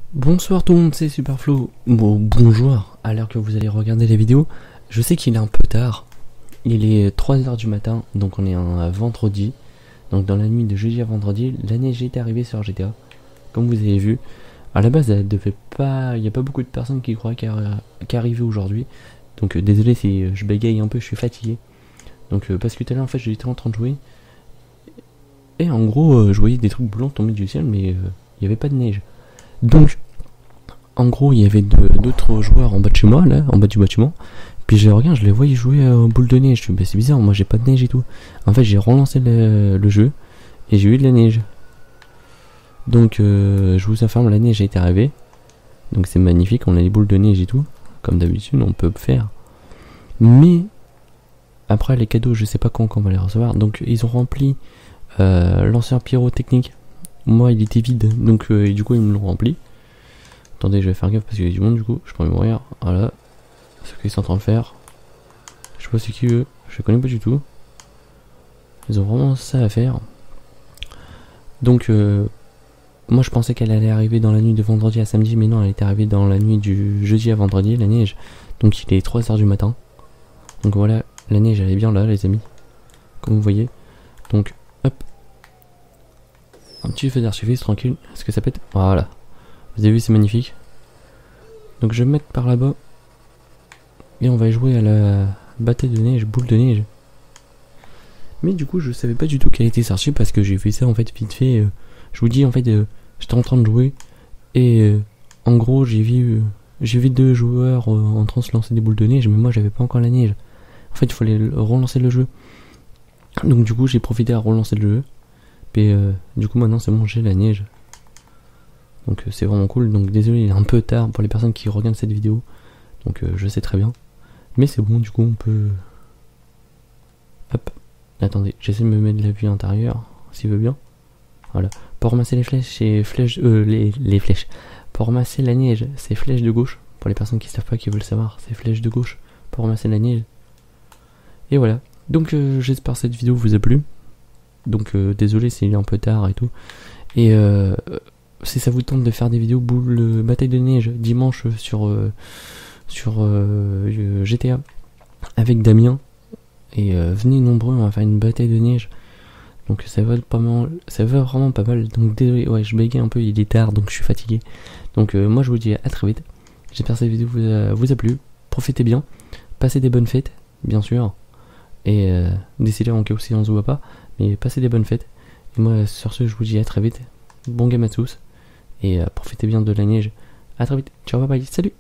Bonsoir tout le monde, c'est Superflo. Bon, bonjour, à l'heure que vous allez regarder la vidéo. Je sais qu'il est un peu tard. Il est 3h du matin, donc on est un vendredi. Donc dans la nuit de jeudi à vendredi, la neige est arrivée sur GTA. Comme vous avez vu, à la base, elle devait pas. Il n'y a pas beaucoup de personnes qui croient qu'elle arrivait aujourd'hui. Donc désolé si je bégaye un peu, je suis fatigué. Donc parce que tout à l'heure en fait j'étais en train de jouer. Et en gros, je voyais des trucs blancs tomber du ciel, mais il n'y avait pas de neige. Donc, en gros, il y avait d'autres joueurs en bas de chez moi, là, en bas du bâtiment. Puis je les regarde, je les voyais jouer à boule de neige. Je me dis, bah, c'est bizarre, moi j'ai pas de neige et tout. En fait, j'ai relancé le jeu et j'ai eu de la neige. Donc, je vous informe, la neige a été arrivée. Donc, c'est magnifique, on a les boules de neige et tout. Comme d'habitude, on peut faire. Mais, après, les cadeaux, je sais pas quand on va les recevoir. Donc, ils ont rempli l'ancien pyrotechnique. Moi, il était vide, donc du coup, ils me l'ont rempli. Attendez, je vais faire gaffe parce qu'il y a du monde, du coup, je peux mourir. Voilà, ce qu'ils sont en train de faire. Je sais pas c'est qui eux, je les connais pas du tout. Ils ont vraiment ça à faire. Donc, moi, je pensais qu'elle allait arriver dans la nuit de vendredi à samedi, mais non, elle est arrivée dans la nuit du jeudi à vendredi, la neige. Donc, il est 3h du matin. Donc, voilà, la neige, elle est bien là, les amis. Comme vous voyez. Donc, hop. Un petit feu d'artifice, tranquille. Est-ce que ça pète? Voilà. Vous avez vu, c'est magnifique. Donc je vais me mettre par là-bas. Et on va jouer à la bataille de neige, boule de neige. Mais du coup, je savais pas du tout qu'elle était sortie parce que j'ai fait ça en fait vite fait. Je vous dis en fait, j'étais en train de jouer. Et en gros, j'ai vu deux joueurs en train de se lancer des boules de neige. Mais moi, j'avais pas encore la neige. En fait, il fallait relancer le jeu. Donc du coup, j'ai profité à relancer le jeu. Et du coup maintenant c'est bon, j'ai la neige. Donc c'est vraiment cool. Donc désolé, il est un peu tard pour les personnes qui regardent cette vidéo. Donc je sais très bien. Mais c'est bon, du coup on peut... Hop. Attendez, j'essaie de me mettre de la vue intérieure, s'il veut bien. Voilà. Pour ramasser les flèches, c'est flèches... les flèches. Pour ramasser la neige, c'est flèche de gauche. Pour les personnes qui savent pas, qui veulent savoir, c'est flèche de gauche. Pour ramasser la neige. Et voilà. Donc j'espère que cette vidéo vous a plu. Donc désolé s'il est un peu tard et tout. Et si ça vous tente de faire des vidéos bataille de neige dimanche sur GTA avec Damien, et venez nombreux, on va faire une bataille de neige. Donc ça va vraiment pas mal. Donc désolé, ouais, je bégaye un peu, il est tard donc je suis fatigué. Donc moi je vous dis à très vite. J'espère que cette vidéo vous a plu. Profitez bien, passez des bonnes fêtes bien sûr. Et d'ici là en cas où si on se voit pas, mais passez des bonnes fêtes. Et moi sur ce je vous dis à très vite. Bon game à tous. Et profitez bien de la neige. À très vite. Ciao, bye bye. Salut.